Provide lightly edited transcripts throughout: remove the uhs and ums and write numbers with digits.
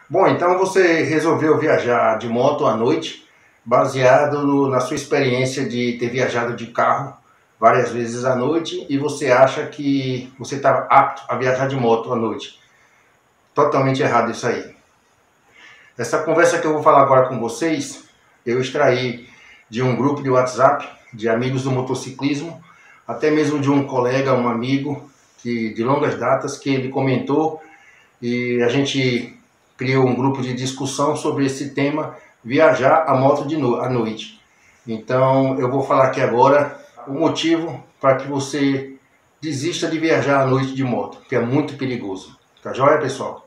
Bom, então você resolveu viajar de moto à noite, baseado na sua experiência de ter viajado de carro várias vezes à noite, e você acha que você está apto a viajar de moto à noite. Totalmente errado isso aí. Essa conversa que eu vou falar agora com vocês, eu extraí de um grupo de WhatsApp de amigos do motociclismo, até mesmo de um colega, um amigo de longas datas, que ele comentou, e a gente criou um grupo de discussão sobre esse tema, viajar a moto à noite. Então eu vou falar aqui agora o motivo para que você desista de viajar à noite de moto, que é muito perigoso. Tá joia, pessoal?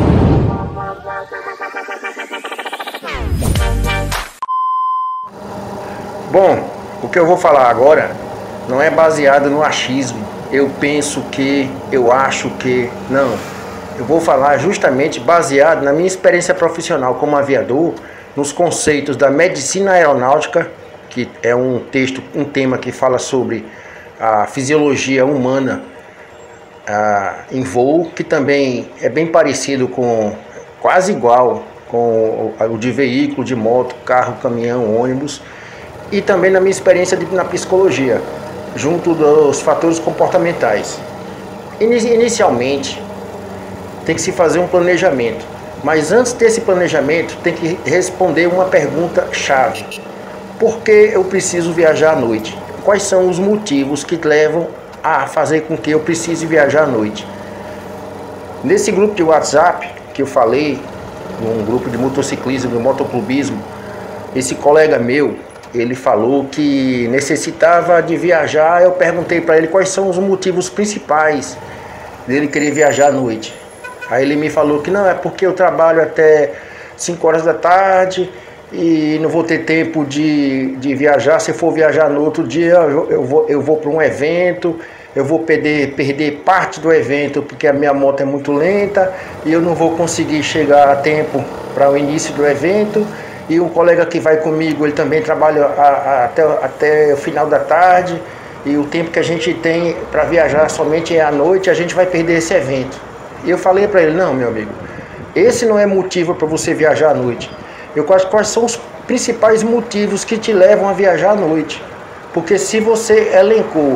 Bom, o que eu vou falar agora não é baseado no achismo. Eu penso que, eu acho que, não. Eu vou falar justamente baseado na minha experiência profissional como aviador, nos conceitos da medicina aeronáutica, que é um tema que fala sobre a fisiologia humana em voo, que também é bem parecido com, quase igual, com o de veículo, de moto, carro, caminhão, ônibus, e também na minha experiência na psicologia, junto dos fatores comportamentais. Inicialmente, tem que se fazer um planejamento, mas antes desse planejamento tem que responder uma pergunta chave: por que eu preciso viajar à noite? Quais são os motivos que levam a fazer com que eu precise viajar à noite? Nesse grupo de WhatsApp que eu falei, num grupo de motociclismo, de motoclubismo, esse colega meu, ele falou que necessitava de viajar. Eu perguntei para ele quais são os motivos principais dele querer viajar à noite. Aí ele me falou que não, é porque eu trabalho até 5 horas da tarde e não vou ter tempo de viajar. Se for viajar no outro dia, eu vou para um evento, eu vou perder parte do evento porque a minha moto é muito lenta e eu não vou conseguir chegar a tempo para o início do evento. E um colega que vai comigo, ele também trabalha até o final da tarde, e o tempo que a gente tem para viajar somente é à noite, a gente vai perder esse evento. E eu falei para ele: não, meu amigo, esse não é motivo para você viajar à noite. Quais são os principais motivos que te levam a viajar à noite? Porque se você elencou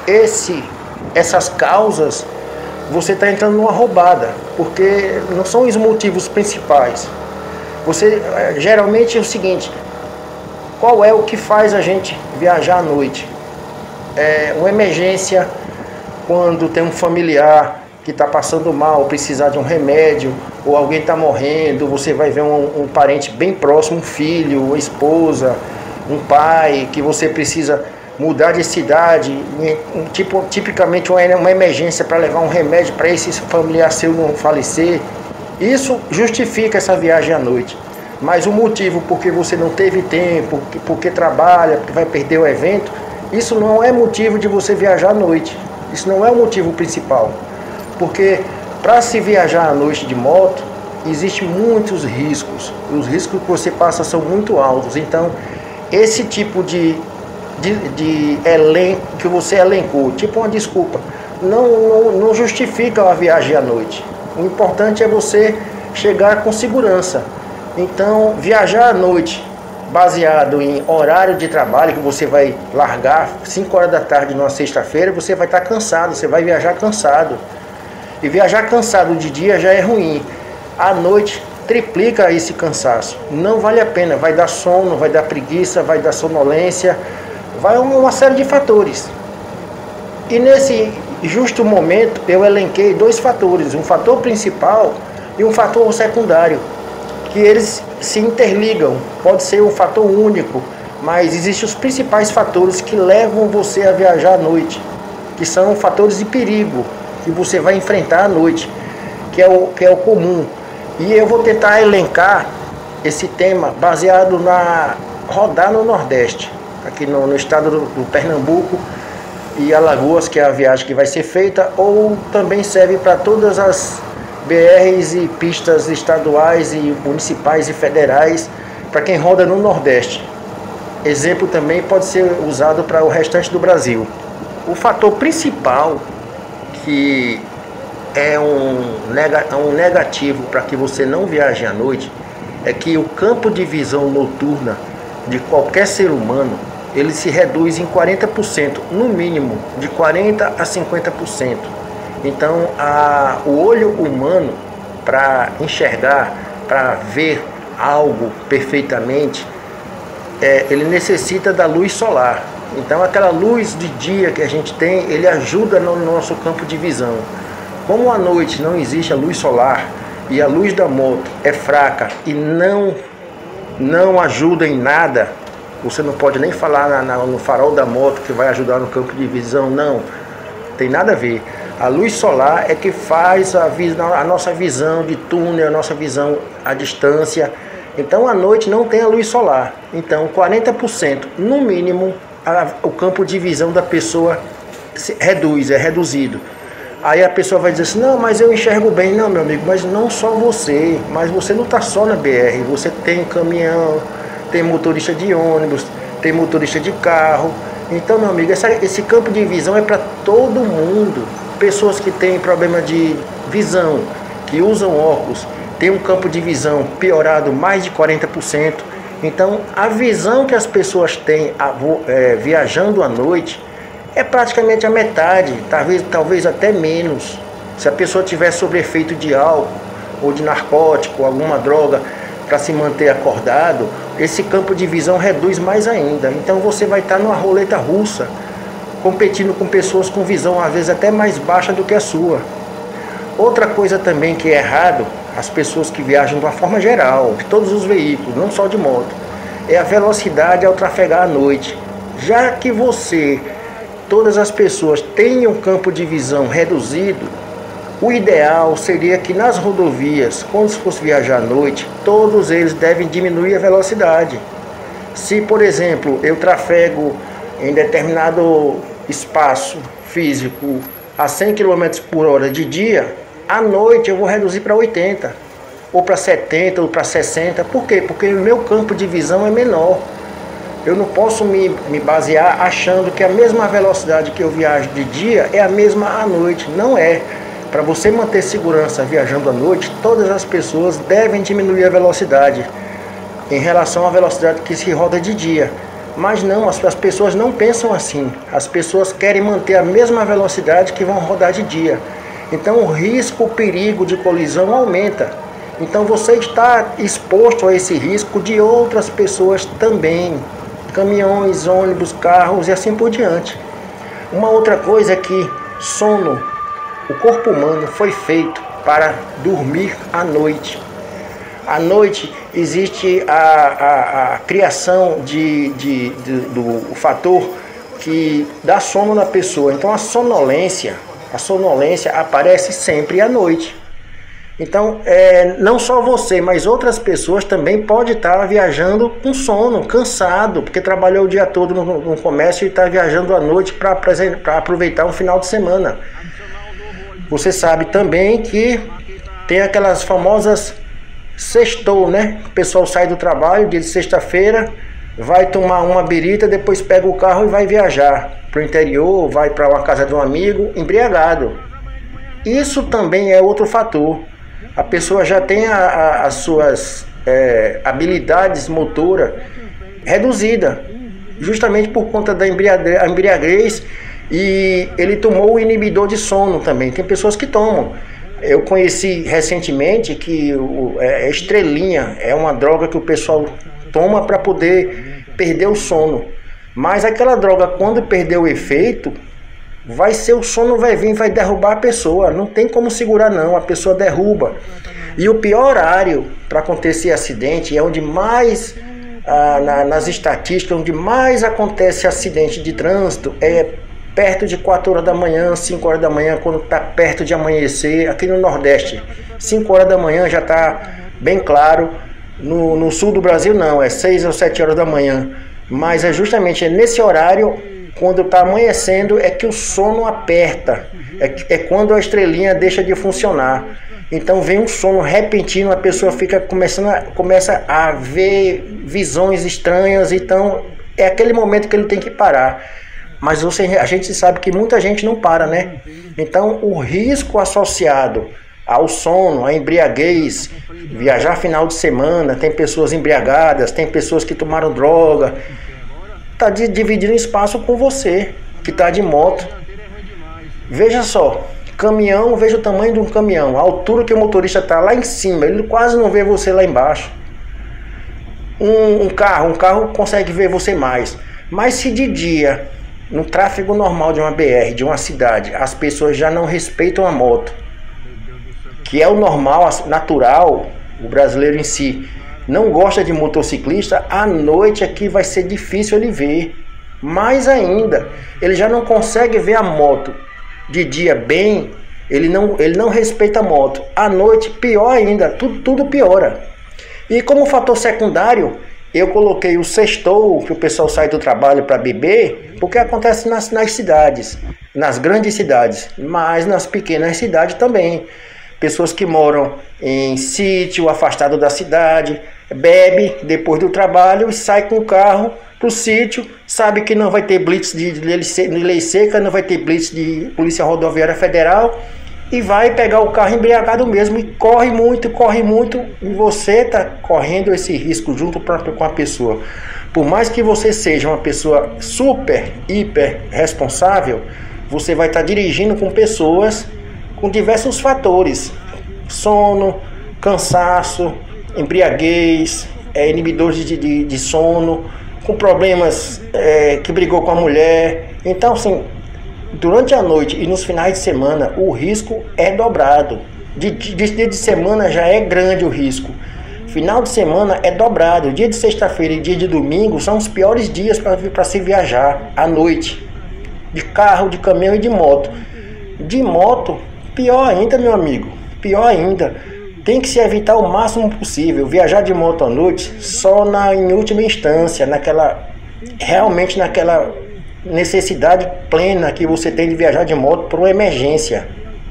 essas causas, você está entrando numa roubada, porque não são os motivos principais. Geralmente é o seguinte: qual é o que faz a gente viajar à noite? É uma emergência, quando tem um familiar que está passando mal, precisar de um remédio, ou alguém está morrendo, você vai ver um parente bem próximo, um filho, uma esposa, um pai, que você precisa mudar de cidade, tipicamente uma emergência para levar um remédio para esse familiar seu não falecer. Isso justifica essa viagem à noite. Mas o motivo porque você não teve tempo, porque trabalha, porque vai perder o evento, isso não é motivo de você viajar à noite. Isso não é o motivo principal. Porque para se viajar à noite de moto, existem muitos riscos. Os riscos que você passa são muito altos. Então, esse tipo de elenco que você elencou, tipo uma desculpa, não justifica a viagem à noite. O importante é você chegar com segurança. Então, viajar à noite, baseado em horário de trabalho, que você vai largar 5 horas da tarde numa sexta-feira, você vai estar cansado, você vai viajar cansado. E viajar cansado de dia já é ruim. À noite, triplica esse cansaço. Não vale a pena, vai dar sono, vai dar preguiça, vai dar sonolência, vai uma série de fatores. E nesse justo momento eu elenquei 2 fatores, um fator principal e um fator secundário, que eles se interligam. Pode ser um fator único, mas existem os principais fatores que levam você a viajar à noite, que são fatores de perigo que você vai enfrentar à noite, que é o comum. E eu vou tentar elencar esse tema baseado rodar no Nordeste, aqui no estado do Pernambuco e Alagoas, que é a viagem que vai ser feita, ou também serve para todas as BRs e pistas estaduais e municipais e federais, para quem roda no Nordeste. Exemplo também pode ser usado para o restante do Brasil. O fator principal que um negativo para que você não viaje à noite é que o campo de visão noturna de qualquer ser humano, ele se reduz em 40%, no mínimo de 40% a 50%. Então, o olho humano, para enxergar, para ver algo perfeitamente, ele necessita da luz solar. Então, aquela luz de dia que a gente tem, ele ajuda no nosso campo de visão. Como à noite não existe a luz solar e a luz da moto é fraca e não ajuda em nada, você não pode nem falar no farol da moto que vai ajudar no campo de visão, não. Tem nada a ver. A luz solar é que faz a nossa visão de túnel, a nossa visão à distância. Então, à noite não tem a luz solar. Então, 40%, no mínimo, o campo de visão da pessoa é reduzido. Aí a pessoa vai dizer assim, não, mas eu enxergo bem. Não, meu amigo, mas não só você. Mas você não está só na BR. Você tem caminhão, tem motorista de ônibus, tem motorista de carro. Então, meu amigo, esse campo de visão é para todo mundo. Pessoas que têm problema de visão, que usam óculos, tem um campo de visão piorado mais de 40%. Então, a visão que as pessoas têm viajando à noite é praticamente a metade, talvez até menos. Se a pessoa tiver sob efeito de álcool ou de narcótico, alguma droga para se manter acordado, esse campo de visão reduz mais ainda. Então você vai estar numa roleta russa, competindo com pessoas com visão às vezes até mais baixa do que a sua. Outra coisa também que é errado, as pessoas que viajam de uma forma geral, de todos os veículos, não só de moto, é a velocidade ao trafegar à noite. Já que todas as pessoas têm um campo de visão reduzido, o ideal seria que nas rodovias, quando se fosse viajar à noite, todos eles devem diminuir a velocidade. Se, por exemplo, eu trafego em determinado espaço físico a 100 km por hora de dia, à noite eu vou reduzir para 80, ou para 70, ou para 60. Por quê? Porque o meu campo de visão é menor. Eu não posso me basear achando que a mesma velocidade que eu viajo de dia é a mesma à noite. Não é. Para você manter segurança viajando à noite, todas as pessoas devem diminuir a velocidade em relação à velocidade que se roda de dia. Mas não, as pessoas não pensam assim. As pessoas querem manter a mesma velocidade que vão rodar de dia. Então o risco, o perigo de colisão aumenta. Então você está exposto a esse risco de outras pessoas também. Caminhões, ônibus, carros e assim por diante. Uma outra coisa é que sono, o corpo humano foi feito para dormir à noite. À noite existe a criação do fator que dá sono na pessoa. Então a sonolência aparece sempre à noite. Então, não só você, mas outras pessoas também podem estar viajando com sono, cansado, porque trabalhou o dia todo no comércio e está viajando à noite para aproveitar um final de semana. Você sabe também que tem aquelas famosas sextou, né? O pessoal sai do trabalho, dia de sexta-feira, vai tomar uma birita, depois pega o carro e vai viajar para o interior, vai para uma casa de um amigo, embriagado. Isso também é outro fator. A pessoa já tem as suas habilidades motoras reduzidas, justamente por conta da embriaguez, e ele tomou o inibidor de sono também. Tem pessoas que tomam. Eu conheci recentemente que a estrelinha é uma droga que o pessoal toma para poder perder o sono. Mas aquela droga, quando perder o efeito, o sono vai vir, vai derrubar a pessoa. Não tem como segurar não, a pessoa derruba. E o pior horário para acontecer acidente é onde mais, nas estatísticas, onde mais acontece acidente de trânsito, é perto de 4 horas da manhã, 5 horas da manhã, quando está perto de amanhecer. Aqui no Nordeste, 5 horas da manhã já está bem claro. No sul do Brasil não, é 6 ou 7 horas da manhã. Mas justamente nesse horário, quando está amanhecendo, é que o sono aperta. É quando a estrelinha deixa de funcionar. Então vem um sono repentino, a pessoa começa a ver visões estranhas. Então é aquele momento que ele tem que parar. Mas a gente sabe que muita gente não para, né? Então o risco associado ao sono, à embriaguez, viajar final de semana, tem pessoas embriagadas, tem pessoas que tomaram droga, tá dividindo espaço com você, que tá de moto. Veja só, caminhão, veja o tamanho de um caminhão, a altura que o motorista tá lá em cima, ele quase não vê você lá embaixo. Um carro consegue ver você mais. Mas se de dia, no tráfego normal de uma BR, de uma cidade, as pessoas já não respeitam a moto, que é o normal, natural, o brasileiro em si não gosta de motociclista, à noite aqui vai ser difícil ele ver. Mais ainda, ele já não consegue ver a moto de dia bem, ele não respeita a moto. À noite, pior ainda, tudo piora. E como fator secundário, eu coloquei o sextou, que o pessoal sai do trabalho para beber, porque acontece nas cidades, nas grandes cidades, mas nas pequenas cidades também. Pessoas que moram em sítio, afastado da cidade, bebe depois do trabalho e sai com o carro pro sítio, sabe que não vai ter blitz de lei seca, não vai ter blitz de Polícia Rodoviária Federal e vai pegar o carro embriagado mesmo e corre muito, e você tá correndo esse risco junto com a pessoa. Por mais que você seja uma pessoa super, hiper responsável, você vai estar dirigindo com pessoas com diversos fatores: sono, cansaço, embriaguez, inibidores de sono, com problemas que brigou com a mulher. Então, assim, durante a noite e nos finais de semana, o risco é dobrado. Dia de semana já é grande o risco. Final de semana é dobrado. Dia de sexta-feira e dia de domingo são os piores dias para se viajar à noite. De carro, de caminhão e de moto. De moto, pior ainda, meu amigo. Pior ainda. Tem que se evitar o máximo possível. Viajar de moto à noite só em última instância, realmente naquela necessidade plena que você tem de viajar de moto por uma emergência.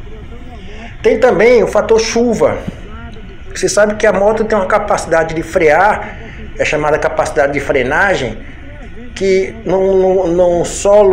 Tem também o fator chuva. Você sabe que a moto tem uma capacidade de frear, é chamada capacidade de frenagem, que no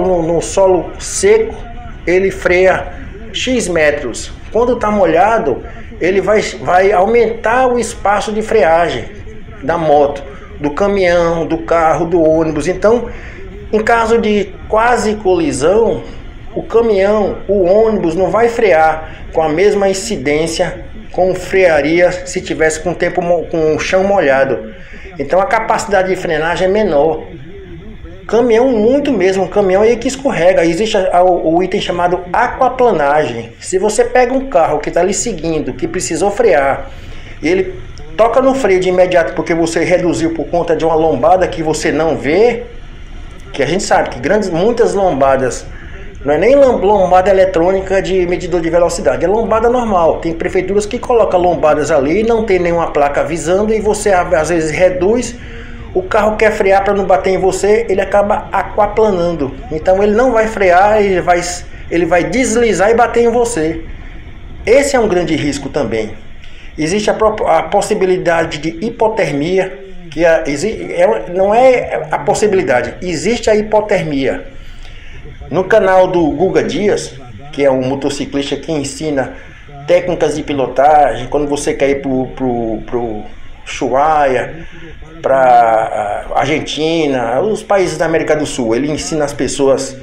solo seco ele freia X metros. Quando está molhado, ele vai aumentar o espaço de freagem da moto, do caminhão, do carro, do ônibus. Então, em caso de quase colisão, o caminhão, o ônibus não vai frear com a mesma incidência como frearia se tivesse com o chão molhado. Então a capacidade de frenagem é menor. Caminhão muito mesmo, um caminhão aí que escorrega. Existe o item chamado aquaplanagem. Se você pega um carro que está ali seguindo, que precisou frear, e ele toca no freio de imediato porque você reduziu por conta de uma lombada que você não vê, que a gente sabe que muitas lombadas, não é nem lombada eletrônica de medidor de velocidade, é lombada normal. Tem prefeituras que colocam lombadas ali, não tem nenhuma placa avisando e você às vezes reduz, o carro quer frear para não bater em você, ele acaba aquaplanando. Então ele não vai frear, ele vai deslizar e bater em você. Esse é um grande risco também. Existe a possibilidade de hipotermia, que não é a possibilidade, existe a hipotermia. No canal do Guga Dias, que é um motociclista que ensina técnicas de pilotagem, quando você quer ir pro Ushuaia, para Argentina, os países da América do Sul, ele ensina as pessoas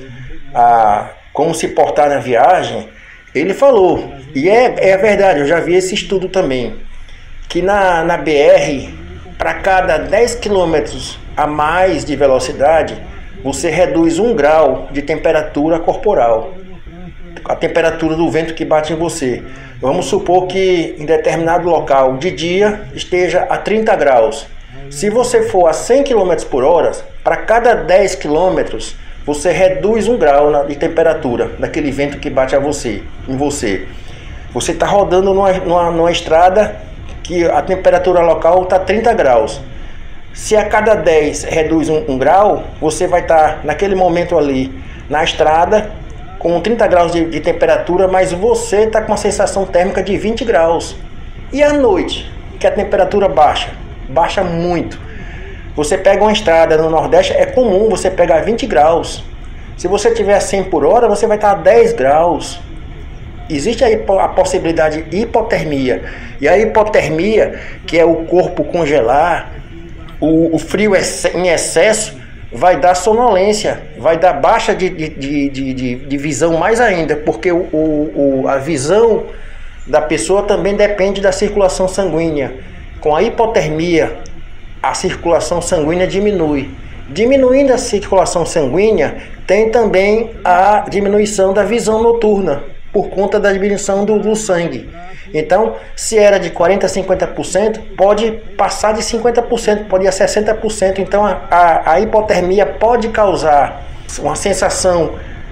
a como se portar na viagem. Ele falou, e é verdade, eu já vi esse estudo também, que na BR, para cada 10 km a mais de velocidade, você reduz 1 grau de temperatura corporal, a temperatura do vento que bate em você. Vamos supor que em determinado local de dia esteja a 30 graus. Se você for a 100 km por hora, para cada 10 km, você reduz 1 grau de temperatura daquele vento que bate em você. Você está rodando numa estrada que a temperatura local está 30 graus. Se a cada 10 reduz 1 grau, você vai estar naquele momento ali na estrada com 30 graus de temperatura, mas você está com uma sensação térmica de 20 graus. E à noite, que a temperatura baixa muito. Você pega uma estrada no Nordeste, é comum você pegar 20 graus. Se você tiver 100 por hora, você vai estar a 10 graus. Existe aí a possibilidade de hipotermia. E a hipotermia, que é o corpo congelar, o frio em excesso, vai dar sonolência, vai dar baixa de visão mais ainda, porque a visão da pessoa também depende da circulação sanguínea. Com a hipotermia, a circulação sanguínea diminui. Diminuindo a circulação sanguínea, tem também a diminuição da visão noturna, por conta da diminuição do sangue. Então, se era de 40% a 50%, pode passar de 50%, pode ir a 60%. Então, a hipotermia pode causar uma sensação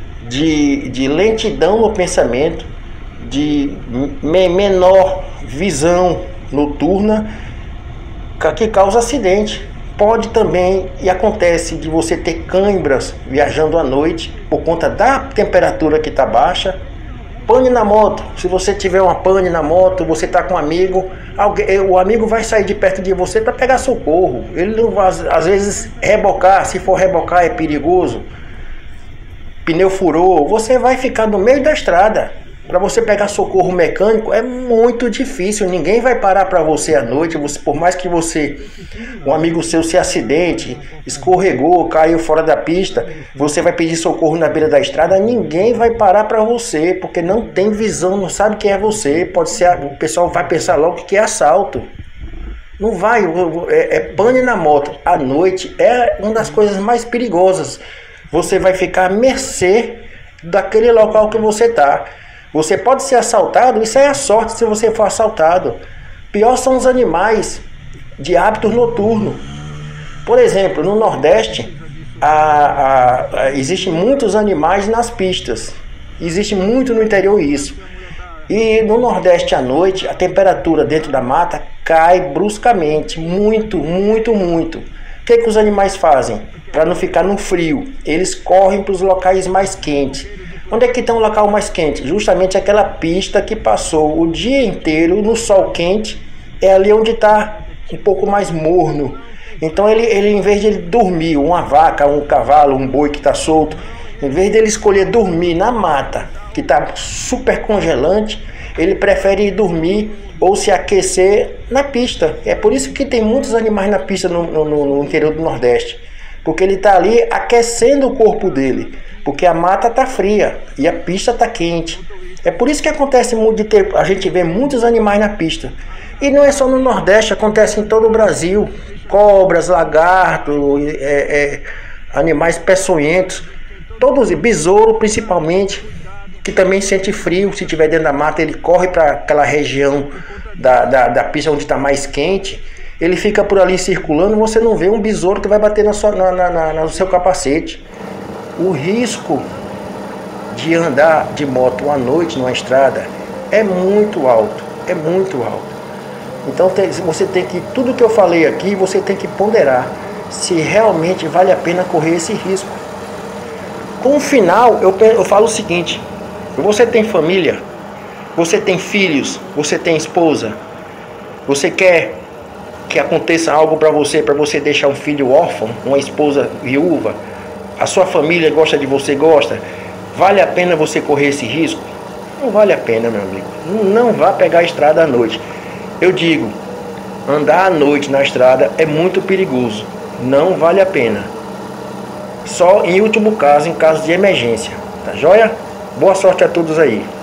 de lentidão no pensamento, de menor visão noturna, que causa acidente. Pode também, e acontece, de você ter câimbras viajando à noite, por conta da temperatura que está baixa. Pane na moto. Se você tiver uma pane na moto, você está com um amigo, o amigo vai sair de perto de você para pegar socorro. Ele não vai, às vezes, rebocar. Se for rebocar é perigoso. Pneu furou, você vai ficar no meio da estrada. Para você pegar socorro mecânico é muito difícil. Ninguém vai parar para você à noite. Por mais que um amigo seu se acidente, escorregou, caiu fora da pista, você vai pedir socorro na beira da estrada, ninguém vai parar para você, porque não tem visão, não sabe quem é você. Pode ser, o pessoal vai pensar logo que é assalto. Não vai, é pane na moto. À noite é uma das coisas mais perigosas. Você vai ficar à mercê daquele local que você está. Você pode ser assaltado, isso é a sorte se você for assaltado. Pior são os animais de hábitos noturnos. Por exemplo, no Nordeste, existem muitos animais nas pistas. Existe muito no interior isso. E no Nordeste à noite, a temperatura dentro da mata cai bruscamente. Muito, muito, muito. O que os animais fazem? Para não ficar no frio, eles correm para os locais mais quentes. Onde é que está um local mais quente? Justamente aquela pista que passou o dia inteiro no sol quente, é ali onde está um pouco mais morno. Então ele em vez de ele dormir, uma vaca, um cavalo, um boi que está solto, em vez dele escolher dormir na mata, que está super congelante, ele prefere ir dormir ou se aquecer na pista. É por isso que tem muitos animais na pista no interior do Nordeste, porque ele está ali aquecendo o corpo dele. Porque a mata está fria e a pista está quente. É por isso que acontece muito a gente vê muitos animais na pista. E não é só no Nordeste, acontece em todo o Brasil. Cobras, lagartos, animais peçonhentos. Todos, besouro principalmente, que também sente frio. Se estiver dentro da mata, ele corre para aquela região da pista onde está mais quente. Ele fica por ali circulando, você não vê um besouro que vai bater no seu capacete. O risco de andar de moto à noite numa estrada é muito alto, é muito alto. Então você tem que, tudo que eu falei aqui, você tem que ponderar se realmente vale a pena correr esse risco. Com o final, eu falo o seguinte: você tem família, você tem filhos, você tem esposa, você quer que aconteça algo para você deixar um filho órfão, uma esposa viúva, a sua família gosta de você, gosta, vale a pena você correr esse risco? Não vale a pena, meu amigo. Não vá pegar a estrada à noite. Eu digo, andar à noite na estrada é muito perigoso. Não vale a pena. Só em último caso, em caso de emergência. Tá joia? Boa sorte a todos aí.